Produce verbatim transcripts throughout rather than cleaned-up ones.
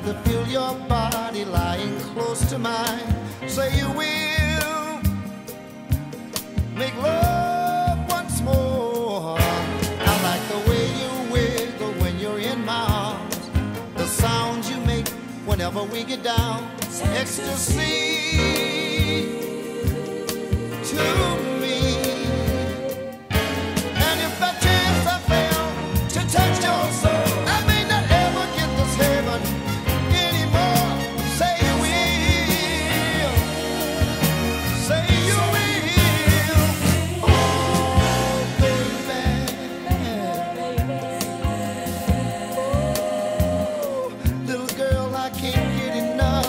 to feel your body lying close to mine. Say you will make love once more. I like the way you wiggle when you're in my arms, the sounds you make whenever we get down. Ecstasy to me. And if by chance I fail to touch your soul, I may not ever get this heaven anymore. Say you will, say you will. Oh, baby, oh, little girl, I can't get enough.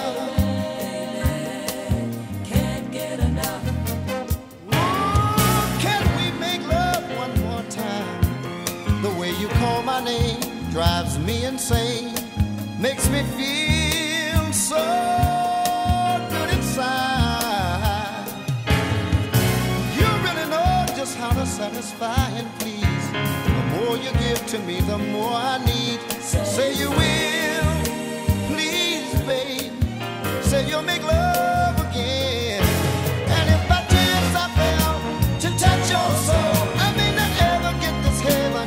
Call my name drives me insane, makes me feel so good inside. You really know just how to satisfy and please. The more you give to me, the more I need. Say you will, please, babe. Say you'll make love again. And if by chance I fail to touch your soul, I may not ever get this heaven.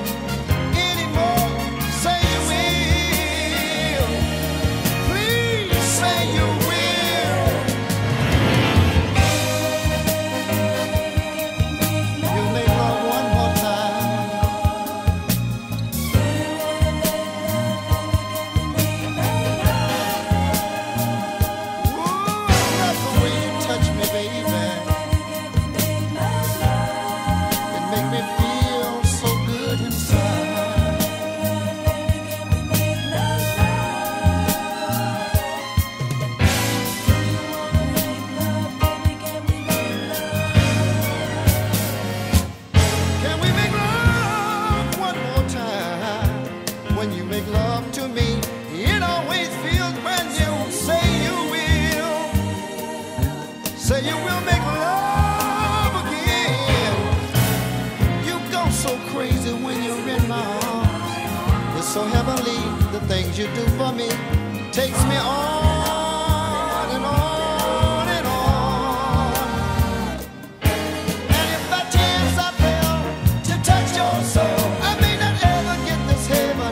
When you make love to me, it always feels brand new. Say you will, say you will make love again. You go so crazy when you're in my arms. It's so heavenly, the things you do for me takes me on and on and on. And if by chance I fail to touch your soul, I may not ever get this heaven.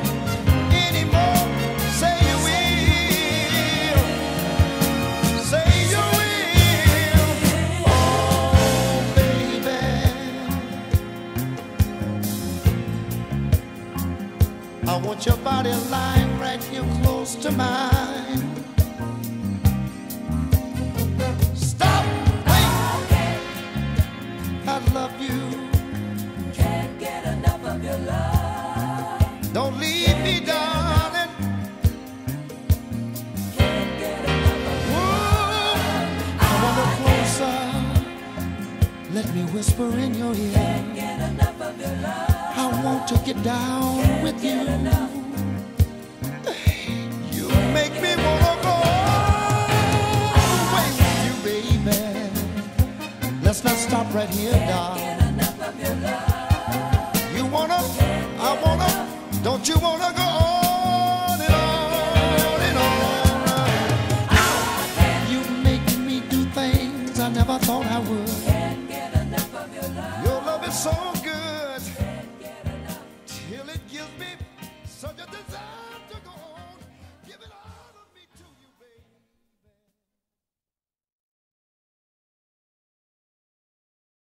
I want your body lying right here close to mine. Stop, wait, I love you. Can't get enough of your love. Don't leave me, darling. Can't get enough of your love. Come a little closer. Let me whisper in your ear. Can't get enough of your love. I want to get down Can't with you. Enough. You make me wanna go away with you, baby. Let's not stop right here, Can't darling. get enough of your love. You wanna, I wanna, don't you wanna go on and on and on? You make me do things I never thought I would. Can't get enough of your love. Your love is so good. Can't get enough. Till it gives me such a desire.